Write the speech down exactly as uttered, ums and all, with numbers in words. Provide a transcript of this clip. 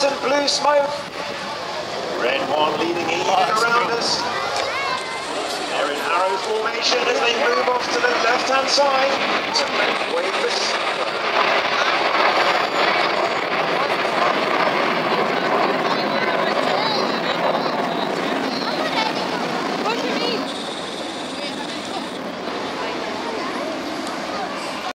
distant blue smoke. Red one leading even around us. They're in arrow formation as they move off to the left-hand side. Wait for